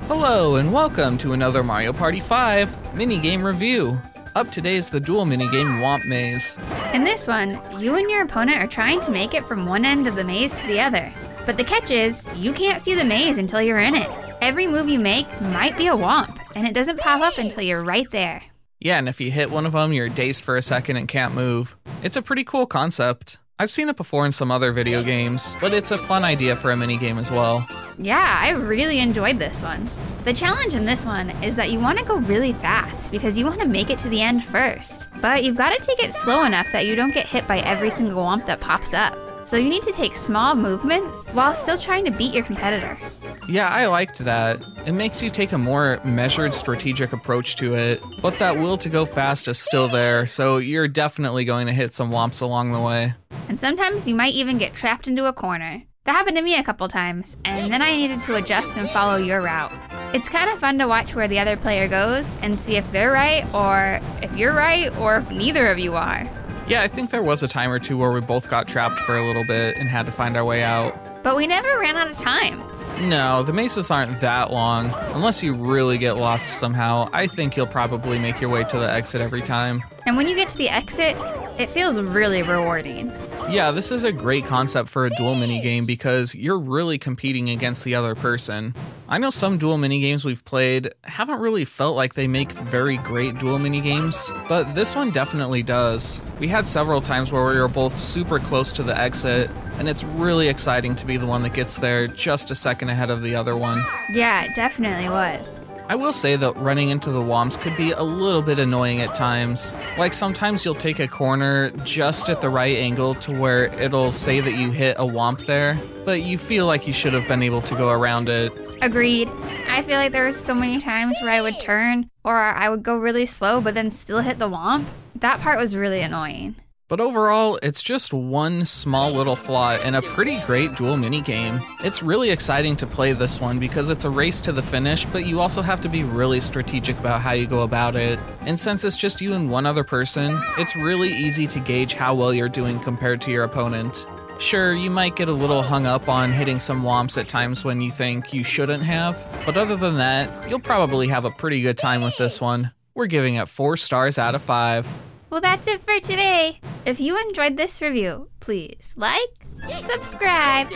Hello and welcome to another Mario Party 5 minigame review. Up today is the dual minigame Whomp Maze. In this one, you and your opponent are trying to make it from one end of the maze to the other. But the catch is, you can't see the maze until you're in it. Every move you make might be a whomp, and it doesn't pop up until you're right there. Yeah, and if you hit one of them, you're dazed for a second and can't move. It's a pretty cool concept. I've seen it before in some other video games, but it's a fun idea for a minigame as well. Yeah, I really enjoyed this one. The challenge in this one is that you want to go really fast because you want to make it to the end first. But you've got to take it slow enough that you don't get hit by every single whomp that pops up. So you need to take small movements while still trying to beat your competitor. Yeah, I liked that. It makes you take a more measured, strategic approach to it, but that will to go fast is still there, so you're definitely going to hit some whomps along the way. And sometimes you might even get trapped into a corner. That happened to me a couple times, and then I needed to adjust and follow your route. It's kind of fun to watch where the other player goes and see if they're right, or if you're right, or if neither of you are. Yeah, I think there was a time or two where we both got trapped for a little bit and had to find our way out. But we never ran out of time. No, the mazes aren't that long. Unless you really get lost somehow, I think you'll probably make your way to the exit every time. And when you get to the exit, it feels really rewarding. Yeah, this is a great concept for a dual minigame because you're really competing against the other person. I know some dual minigames we've played haven't really felt like they make very great dual minigames, but this one definitely does. We had several times where we were both super close to the exit, and it's really exciting to be the one that gets there just a second ahead of the other one. Yeah, it definitely was. I will say that running into the whomps could be a little bit annoying at times. Like sometimes you'll take a corner just at the right angle to where it'll say that you hit a whomp there, but you feel like you should have been able to go around it. Agreed. I feel like there were so many times where I would turn or I would go really slow but then still hit the whomp. That part was really annoying. But overall, it's just one small little flaw in a pretty great dual minigame. It's really exciting to play this one because it's a race to the finish, but you also have to be really strategic about how you go about it. And since it's just you and one other person, it's really easy to gauge how well you're doing compared to your opponent. Sure, you might get a little hung up on hitting some whomps at times when you think you shouldn't have, but other than that, you'll probably have a pretty good time with this one. We're giving it 4 stars out of 5. Well, that's it for today. If you enjoyed this review, please like, subscribe,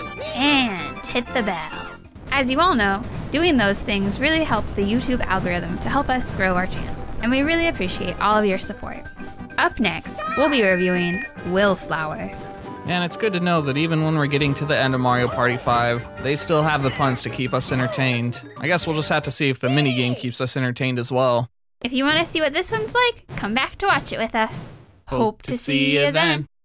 and hit the bell. As you all know, doing those things really help the YouTube algorithm to help us grow our channel, and we really appreciate all of your support. Up next, we'll be reviewing Willflower. And it's good to know that even when we're getting to the end of Mario Party 5, they still have the puns to keep us entertained. I guess we'll just have to see if the minigame keeps us entertained as well. If you want to see what this one's like, come back to watch it with us. Hope to see you then.